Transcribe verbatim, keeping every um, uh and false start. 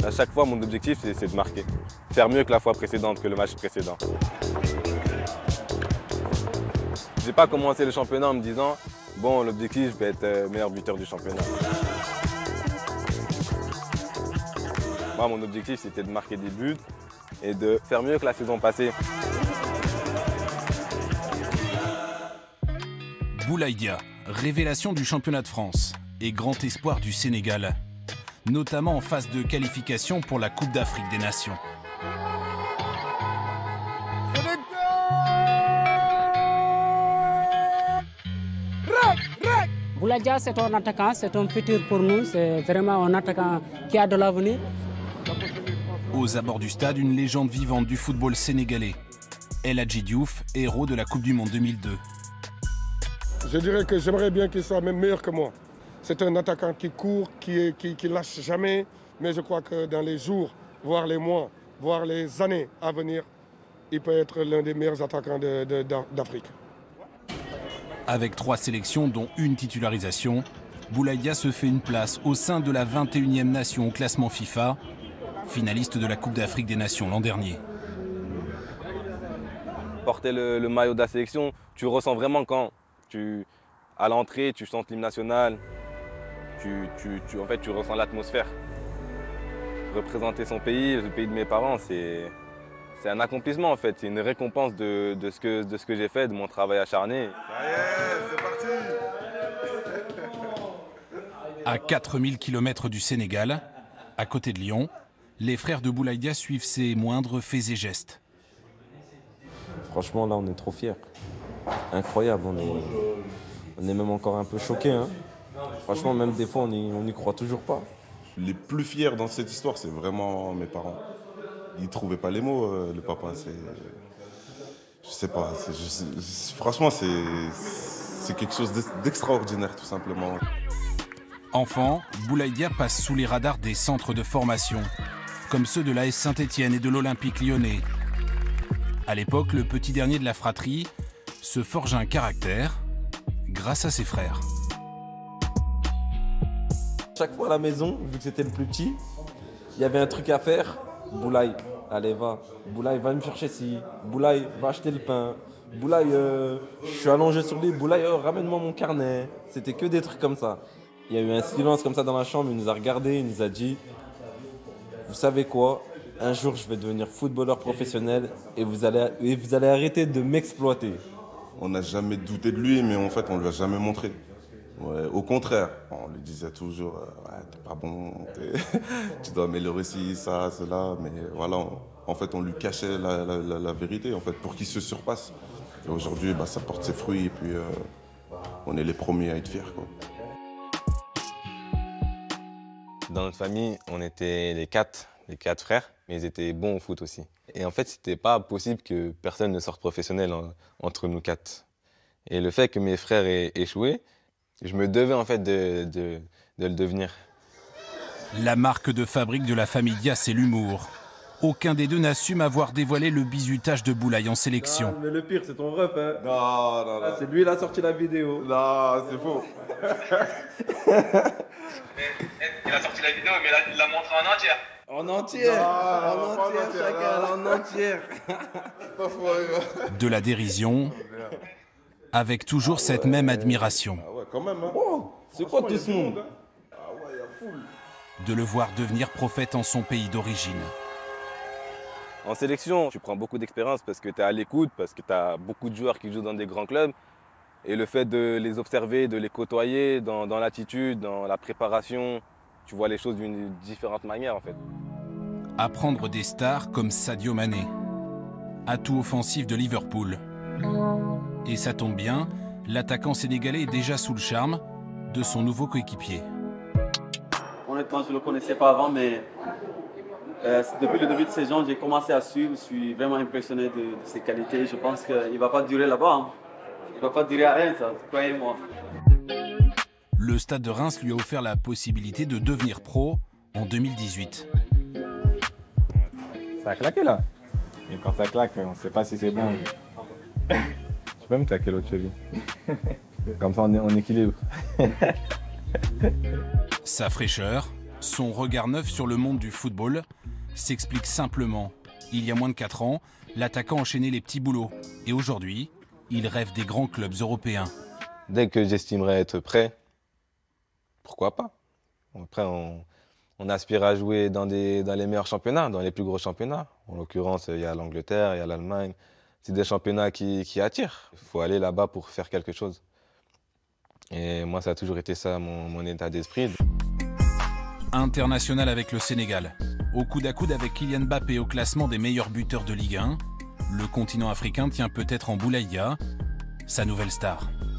À chaque fois, mon objectif, c'est de marquer. Faire mieux que la fois précédente, que le match précédent. Je n'ai pas commencé le championnat en me disant « Bon, l'objectif, je vais être meilleur buteur du championnat ». Moi, mon objectif, c'était de marquer des buts et de faire mieux que la saison passée. Boulaye Dia, révélation du championnat de France et grand espoir du Sénégal, notamment en phase de qualification pour la Coupe d'Afrique des Nations. Boulaye Dia, c'est un attaquant, c'est un futur pour nous, c'est vraiment un attaquant qui a de l'avenir. Aux abords du stade, une légende vivante du football sénégalais. El Hadji Diouf, héros de la Coupe du Monde deux mille deux. Je dirais que j'aimerais bien qu'il soit même meilleur que moi. C'est un attaquant qui court, qui, qui, qui lâche jamais, mais je crois que dans les jours, voire les mois, voire les années à venir, il peut être l'un des meilleurs attaquants d'Afrique. Avec trois sélections, dont une titularisation, Boulaye Dia se fait une place au sein de la vingt et unième nation au classement FIFA, finaliste de la Coupe d'Afrique des Nations l'an dernier. Porter le, le maillot de la sélection, tu ressens vraiment quand tu, à l'entrée, tu chantes l'hymne national, tu, tu, tu, en fait, tu ressens l'atmosphère. Représenter son pays, le pays de mes parents, c'est un accomplissement en fait, c'est une récompense de, de ce que, de ce que j'ai fait, de mon travail acharné. Ça y est, c'est parti. À quatre mille kilomètres du Sénégal, à côté de Lyon, les frères de Boulaye Dia suivent ses moindres faits et gestes. Franchement, là, on est trop fiers. Incroyable, on est, on est même encore un peu choqués. Hein. Franchement, même des fois, on n'y croit toujours pas. Les plus fiers dans cette histoire, c'est vraiment mes parents. Ils ne trouvaient pas les mots, euh, le papa. Je sais pas, je, franchement, c'est quelque chose d'extraordinaire, tout simplement. Enfant, Boulaye Dia passe sous les radars des centres de formation, comme ceux de l'A S Saint-Étienne et de l'Olympique lyonnais. À l'époque, le petit dernier de la fratrie se forge un caractère grâce à ses frères. Chaque fois à la maison, vu que c'était le plus petit, il y avait un truc à faire. Boulaye, allez va. Boulaye, va me chercher ci. Boulaye, va acheter le pain. Boulaye, euh, je suis allongé sur lui. Boulaye, oh, ramène-moi mon carnet. C'était que des trucs comme ça. Il y a eu un silence comme ça dans la chambre. Il nous a regardé, il nous a dit, vous savez quoi? Un jour, je vais devenir footballeur professionnel et vous allez, et vous allez arrêter de m'exploiter. On n'a jamais douté de lui, mais en fait, on ne lui a jamais montré. Ouais, au contraire, on lui disait toujours euh, ouais, t'es pas bon, tu dois améliorer ci, ça, cela. Mais voilà, on, en fait, on lui cachait la, la, la, la vérité en fait, pour qu'il se surpasse. Et aujourd'hui, bah, ça porte ses fruits et puis euh, on est les premiers à être fiers, quoi. Dans notre famille, on était les quatre, les quatre frères, mais ils étaient bons au foot aussi. Et en fait, c'était pas possible que personne ne sorte professionnel en, entre nous quatre. Et le fait que mes frères aient échoué, je me devais en fait de, de, de le devenir. La marque de fabrique de la famille Dia, c'est l'humour. Aucun des deux n'assume avoir dévoilé le bizutage de Boulaye en sélection. Non, mais le pire, c'est ton ref, hein. Non, non, non. C'est lui, il a sorti la vidéo. Non, c'est faux. Il a sorti la vidéo, mais il l'a montré en entière. En entière, non, en non, pas entière, entière, chacun, non. en entière. Pas faux, hein. De la dérision, avec toujours cette même admiration. Ah ouais, quand même, hein. Oh, c'est quoi tout ce monde? Ah ouais, il y a foule. De le voir devenir prophète en son pays d'origine. En sélection, tu prends beaucoup d'expérience parce que tu es à l'écoute, parce que tu as beaucoup de joueurs qui jouent dans des grands clubs. Et le fait de les observer, de les côtoyer dans, dans l'attitude, dans la préparation, tu vois les choses d'une différente manière en fait. Apprendre des stars comme Sadio Mané, atout offensif de Liverpool. Et ça tombe bien, l'attaquant sénégalais est déjà sous le charme de son nouveau coéquipier. Honnêtement, je ne le connaissais pas avant, mais euh, depuis le début de saison, j'ai commencé à suivre. Je suis vraiment impressionné de, de ses qualités. Je pense qu'il ne va pas durer là-bas. Hein. Il ne va pas durer à rien, ça, croyez-moi. Le Stade de Reims lui a offert la possibilité de devenir pro en deux mille dix-huit. Ça a claqué là. Et quand ça claque, on ne sait pas si c'est bon. Tu peux me claquer l'autre cheville. Comme ça, on, est, on équilibre. Sa fraîcheur, Son regard neuf sur le monde du football s'explique simplement. Il y a moins de quatre ans, l'attaquant enchaînait les petits boulots. Et aujourd'hui, il rêve des grands clubs européens. Dès que j'estimerai être prêt, pourquoi pas? Après, on, on aspire à jouer dans, des, dans les meilleurs championnats, dans les plus gros championnats. En l'occurrence, il y a l'Angleterre, il y a l'Allemagne. C'est des championnats qui, qui attirent. Il faut aller là-bas pour faire quelque chose. Et moi, ça a toujours été ça, mon, mon état d'esprit. International avec le Sénégal. Au coude à coude avec Kylian Mbappé au classement des meilleurs buteurs de Ligue un, le continent africain tient peut-être en Boulaïdia sa nouvelle star.